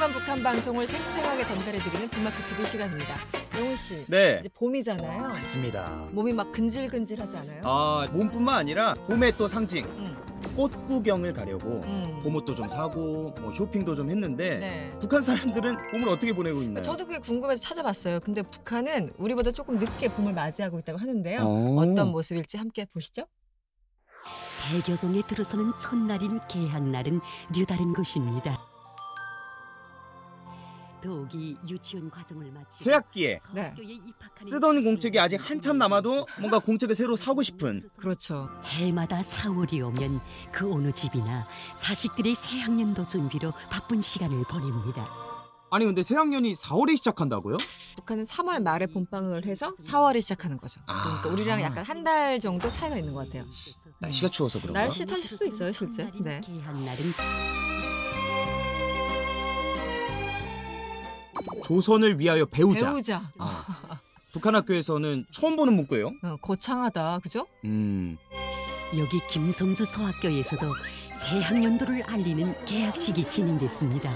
실시간 북한 방송을 생생하게 전달해드리는 봄마켓 TV 시간입니다. 영훈 씨, 네. 이제 봄이잖아요. 맞습니다. 몸이 막 근질근질하지 않아요? 몸뿐만 아니라 봄의 또 상징. 음. 꽃 구경을 가려고 봄옷도 좀 사고 뭐 쇼핑도 좀 했는데 네. 북한 사람들은 봄을 어떻게 보내고 있나요? 저도 그게 궁금해서 찾아봤어요. 근데 북한은 우리보다 조금 늦게 봄을 맞이하고 있다고 하는데요. 오. 어떤 모습일지 함께 보시죠. 새교성에 들어서는 첫날인 개학날은 류다른 것입니다. 더욱이 유치원 과정을 마치고 새학기에 네. 쓰던 공책이 아직 한참 남아도 뭔가 공책을 새로 사고 싶은. 그렇죠. 해마다 4월이 오면 그 어느 집이나 자식들의 새학년도 준비로 바쁜 시간을 보냅니다. 아니 근데 새학년이 4월에 시작한다고요? 북한은 3월 말에 봄방학을 해서 4월에 시작하는 거죠. 그러니까 우리랑 약간 한 달 정도 차이가 있는 것 같아요. 날씨가 추워서 그런가? 날씨 탓일 수도 있어요, 실제. 네. 개학날은 조선을 위하여 배우자. 배우자. 북한 학교에서는 처음 보는 문구예요. 거창하다, 그죠? 여기 김성주 소학교에서도 새학년도를 알리는 개학식이 진행됐습니다.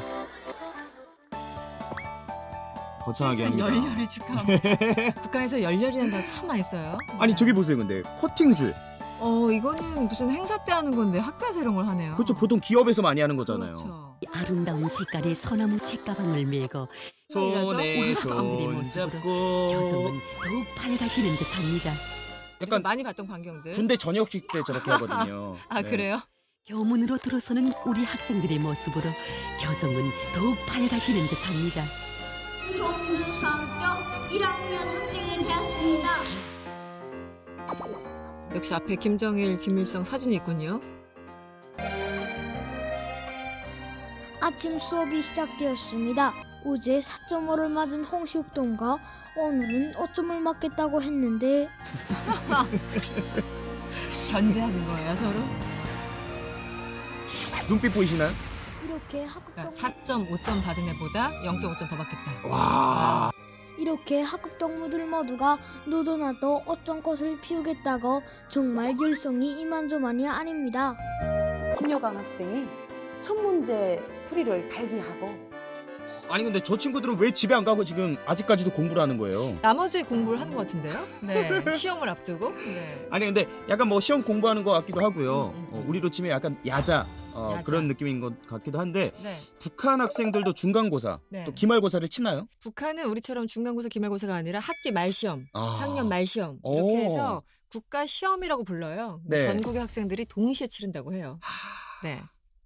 거창하게 합니다. 열렬히 축하합니다. 북한에서 열렬이라는 단어 참 많이 써요. 아니 저기 보세요 근데 커팅줄. 이거는 무슨 행사 때 하는 건데 학교에서 이런 걸 하네요. 그렇죠. 보통 기업에서 많이 하는 거잖아요. 그렇죠. 아름다운 색깔의 소나무 책가방을 메고 손에 손 잡고 교성은 더욱 밝아지는 듯합니다. 약간 많이 봤던 광경들. 군대 저녁식 때 저렇게 하거든요. 아, 네. 그래요? 교문으로 들어서는 우리 학생들의 모습으로 교성은 더욱 밝아지는 듯합니다. 성주성격 1학년 학생이 되었습니다. 역시 앞에 김정일, 김일성 사진이 있군요. 아침 수업이 시작되었습니다. 어제 4.5를 맞은 홍시욱동과 오늘은 5점을 맞겠다고 했는데 견제하는 거예요, 서로? 눈빛 보이시나요? 이렇게 학급 그러니까 동무 4.5점 받은 애보다 0.5점 더 받겠다. 와. 이렇게 학급 동무들 모두가 너도 나도 어떤 꽃을 피우겠다고 정말 열성이 이만저만이 아닙니다. 김여강 학생이 첫 문제 풀이를 발기하고 아니 근데 저 친구들은 왜 집에 안 가고 지금 아직까지도 공부를 하는 거예요? 나머지 공부를 하는 것 같은데요? 네, 시험을 앞두고. 네. 아니 근데 약간 뭐 시험 공부하는 것 같기도 하고요. 음. 우리로 치면 약간 야자, 야자. 그런 느낌인 것 같기도 한데 네. 북한 학생들도 중간고사 네. 또 기말고사를 치나요? 북한은 우리처럼 중간고사, 기말고사가 아니라 학기 말시험, 학년 말시험 오. 이렇게 해서 국가 시험이라고 불러요. 네. 전국의 학생들이 동시에 치른다고 해요. 네.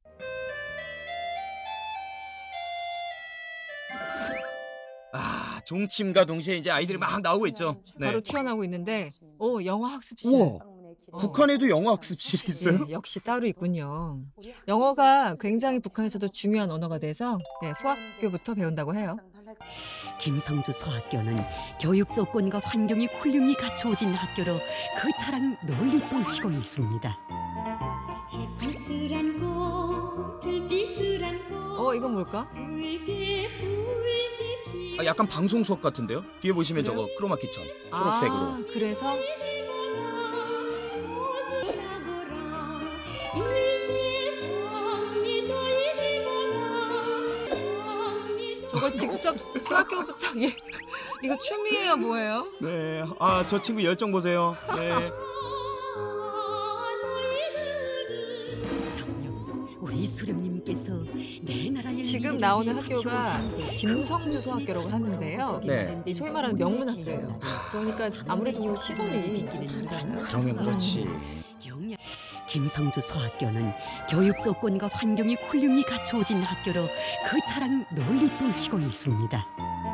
종침과 동시에 이제 아이들이 막 나오고 있죠. 네. 바로 튀어나오고 있는데, 영어 학습실. 우와. 북한에도 영어 학습실이 있어요? 예, 역시 따로 있군요. 영어가 굉장히 북한에서도 중요한 언어가 돼서 소학교부터 배운다고 해요. 김성주 소학교는 교육 조건과 환경이 훌륭히 갖춰진 학교로 그 자랑 널리 펼치고 있습니다. 이건 뭘까? 약간 방송 수업 같은데요? 뒤에 보시면 그래요? 저거 크로마키처럼 초록색으로. 그래서 저걸 직접 소학교부터 이거 춤이에요, 뭐예요? 네. 저 친구 열정 보세요. 네. 정녕 우리 수령님께서 내 나라의 지금 나오는 학교가 김성주 소학교라고 하는데요. 네. 이 소위 말하는 명문 학교예요. 그러니까 아무래도 시설이 다르잖아요. 그러면 그렇지. 김성주 소학교는 교육 조건과 환경이 훌륭히 갖춰진 학교로 그 자랑 널리 펼치고 있습니다.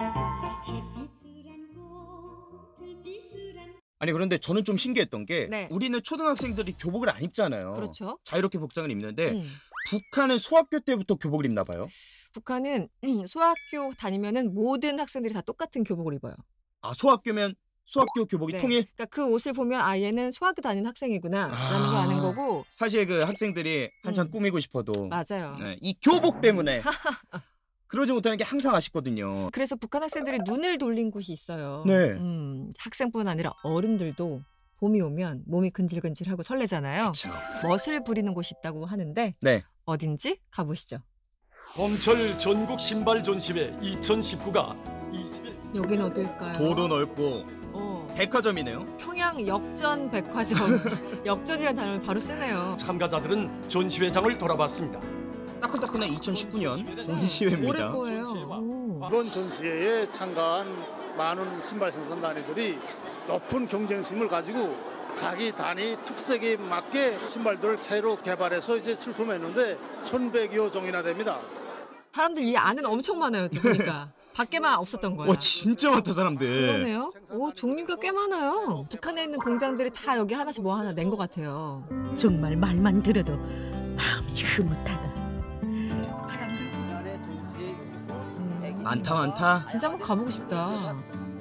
아니 그런데 저는 좀 신기했던 게 네. 우리는 초등학생들이 교복을 안 입잖아요. 그렇죠. 자유롭게 복장을 입는데 음. 북한은 소학교 때부터 교복을 입나 봐요. 북한은 소학교 다니면은 모든 학생들이 다 똑같은 교복을 입어요. 소학교면 소학교 교복이 네. 통일? 그러니까 그 옷을 보면 얘는 소학교 다니는 학생이구나라는 걸 아는 거고. 사실 그 학생들이 한참 꾸미고 싶어도 맞아요. 네, 이 교복 때문에 그러지 못하는 게 항상 아쉽거든요. 그래서 북한 학생들이 눈을 돌린 곳이 있어요. 네. 학생뿐 아니라 어른들도 봄이 오면 몸이 근질근질하고 설레잖아요. 그쵸. 멋을 부리는 곳이 있다고 하는데 네. 어딘지 가보시죠. 봄철 전국 신발 전시회 2019가 20일 여긴 어딜까요? 도도 넓고 어, 백화점이네요. 평양 역전 백화점. 역전이란 단어를 바로 쓰네요. 참가자들은 전시회장을 돌아봤습니다. 따끈따끈한 2019년 올해 전시회입니다. 거예요. 오. 이번 전시회에 참가한 많은 신발 생산단위들이 높은 경쟁심을 가지고 자기 단위 특색에 맞게 신발들을 새로 개발해서 이제 출품했는데 1,100여 종이나 됩니다. 사람들 이 안은 엄청 많아요. 또 보니까. 밖에만 없었던 거야. 와 진짜 많다 사람들. 그러네요. 오, 종류가 꽤 많아요. 북한에 있는 공장들이 다 여기 하나씩 뭐 하나 낸 것 같아요. 정말 말만 들어도 마음이 흐뭇하다. 사람들 많다 많다. 진짜 한번 가보고 싶다.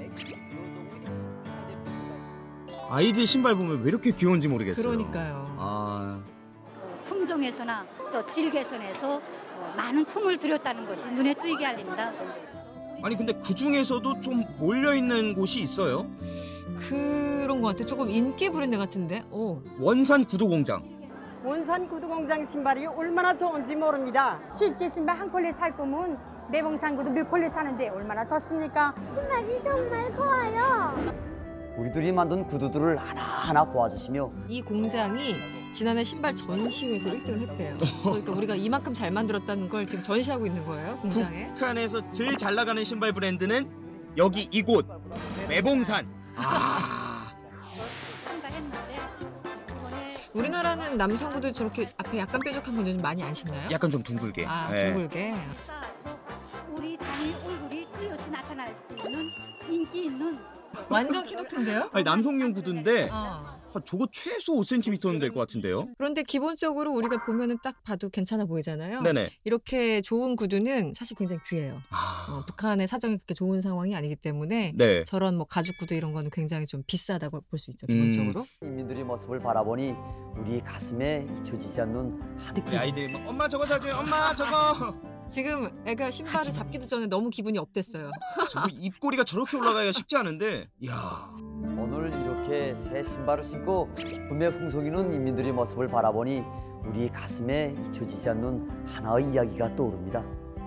아이들 신발 보면 왜 이렇게 귀여운지 모르겠어요. 그러니까요. 아 품종에서나 또 질 개선에서 많은 품을 들였다는 것이 눈에 띄게 알립니다. 아니 근데 그 중에서도 좀 몰려 있는 곳이 있어요. 그런 것 같아. 조금 인기 브랜드 같은데. 오. 원산 구두 공장. 원산 구두공장 신발이 얼마나 좋은지 모릅니다. 수입제 신발 한 켤레 살 거면 매봉산 구두 몇 켤레 사는데 얼마나 좋습니까? 신발이 정말 커요. 우리들이 만든 구두들을 하나하나 보아주시며 이 공장이 지난해 신발 전시회에서 1등을 했대요. 그러니까 우리가 이만큼 잘 만들었다는 걸 지금 전시하고 있는 거예요, 공장에. 북한에서 제일 잘 나가는 신발 브랜드는 여기 이곳 매봉산. 아 참가했는데 이번에 우리나라는 남성구도 저렇게 앞에 약간 뾰족한 건 요즘 많이 안 신나요? 약간 좀 둥글게. 아, 네. 둥글게. 쌓아서 우리 단위 얼굴이 뚜렷이 나타날 수 있는 인기 있는 완전 키높인데요? 아니 남성용 구두인데 어. 저거 최소 5cm는 될 것 같은데요. 그런데 기본적으로 우리가 보면은 딱 봐도 괜찮아 보이잖아요. 네네. 이렇게 좋은 구두는 사실 굉장히 귀해요. 아, 북한의 사정이 그렇게 좋은 상황이 아니기 때문에 네. 저런 뭐 가죽 구두 이런 거는 굉장히 좀 비싸다고 볼 수 있죠, 기본적으로. 인민들의 모습을 바라보니 우리 가슴에 잊혀지지 않는 우리 하드기. 아이들이 막 엄마 저거 사줘요. 엄마 저거. 지금 애가 신발을 잡기도 전에 너무 기분이 업됐어요. 저거 입꼬리가 저렇게 올라가기가 쉽지 않은데. 야. 오늘 이렇게 새 신발을 신고 기쁨에 풍성이는 인민들의 모습을 바라보니 우리 가슴에 잊혀지지 않는 하나의 이야기가 떠오릅니다.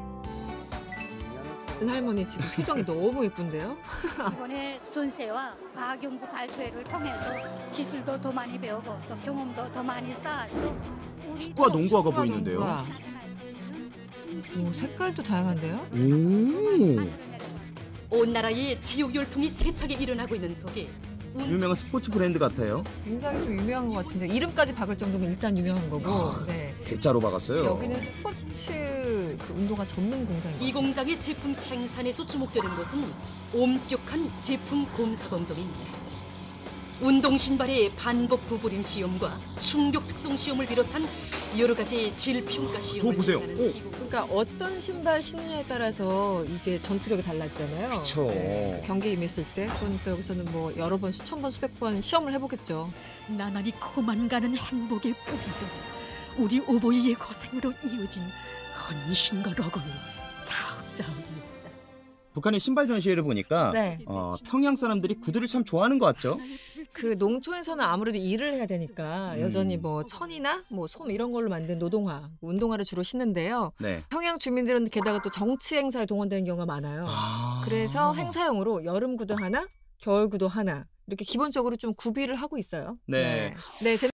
큰 할머니 지금 표정이 너무 예쁜데요? 이번에 전세와 과학연구 발표회를 통해서 기술도 더 많이 배우고 또 경험도 더 많이 쌓아서 우리 축구와 농구화가 축구와 보이는데요. 농구화. 오, 색깔도 다양한데요? 오. 온 나라에 체육 열풍이 세차게 일어나고 있는 속에 유명한 스포츠 브랜드 같아요. 굉장히 좀 유명한 것 같은데 이름까지 박을 정도면 일단 유명한 거고. 아, 네. 대자로 박았어요. 여기는 스포츠 그 운동화 전문 공장인 이 거. 공장의 제품 생산에서 주목되는 것은 엄격한 제품 검사 검정입니다. 운동 신발의 반복 구부림 시험과 충격 특성 시험을 비롯한 여러 가지 질 평가 시험을 보세요. 진행하는 오. 이 공장. 그러니까 어떤 신발 신느냐에 따라서 이게 전투력이 달라지잖아요. 그쵸. 경기에 임했을 때. 그러니까 여기서는 뭐 여러 번, 수천 번, 수백 번 시험을 해보겠죠. 나날이 커만 가는 행복의 뿌리도 우리 오보이의 고생으로 이어진 헌신과 로건이 자욱자욱이었다. 북한의 신발 전시회를 보니까 네. 평양 사람들이 구두를 참 좋아하는 것 같죠. 그 농촌에서는 아무래도 일을 해야 되니까 여전히 뭐 천이나 뭐 솜 이런 걸로 만든 노동화, 운동화를 주로 신는데요. 네. 평양 주민들은 게다가 또 정치 행사에 동원되는 경우가 많아요. 그래서 행사용으로 여름 구두 하나, 겨울 구두 하나 이렇게 기본적으로 좀 구비를 하고 있어요. 네. 네,